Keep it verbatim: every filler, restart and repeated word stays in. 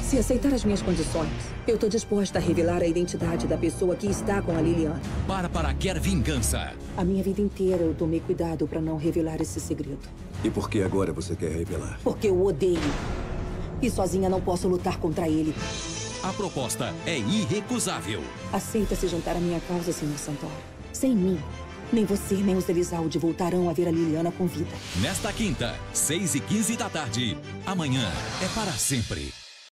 Se aceitar as minhas condições, eu tô disposta a revelar a identidade da pessoa que está com a Liliana. Bárbara quer vingança. A minha vida inteira eu tomei cuidado pra não revelar esse segredo. E por que agora você quer revelar? Porque eu o odeio. E sozinha não posso lutar contra ele. A proposta é irrecusável. Aceita se juntar à minha causa, senhor Santoro. Sem mim, nem você nem os Elizalde voltarão a ver a Liliana com vida. Nesta quinta, seis e quinze da tarde. Amanhã é para sempre.